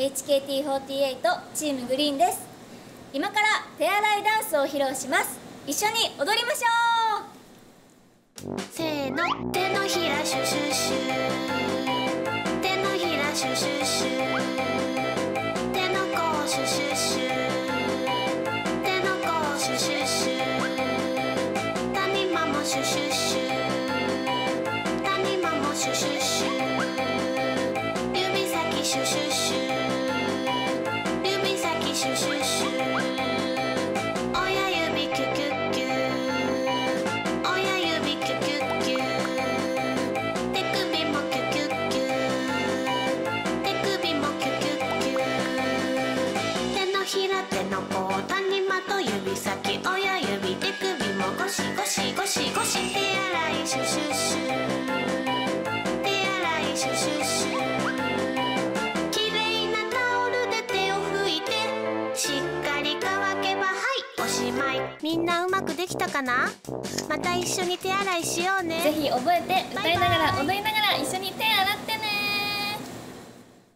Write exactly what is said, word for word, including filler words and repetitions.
エイチケーティーフォーティーエイト チームグリーンです。今から手洗いダンスを披露します。一緒に踊りましょう。 せーの、手のひらシュシュシュ、手のひらシュシュシュ、手の甲シュシュシュ、手の甲シュシュシュ、谷間もシュシュシュ、谷間もシュシュシュ、指先シュシュシュ、指先シュシュシュ、親指キュキュキュ、親指キュキュキュ、手首もキュキュキュ、手首もキュキュキュ、手のひら手の甲谷間と指先親指手首もゴシゴシゴシゴシ、手洗いシュシュシュ、手洗いシュシュシュ、きれいなタオルで手を拭いてしっかり乾けばはいおしまい。みんなうまくできたかな？また一緒に手洗いしようね。 ぜひ覚えて歌いながら踊りながら